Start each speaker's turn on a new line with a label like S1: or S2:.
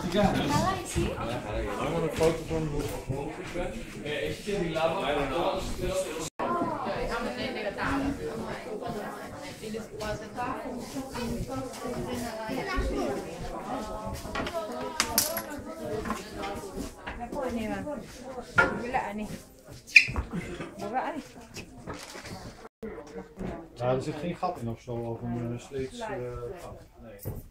S1: Ja.
S2: Hang maar een foto van hoe ik ben. Ja, er zit geen gat in of zo, of een sleets gat. Nee.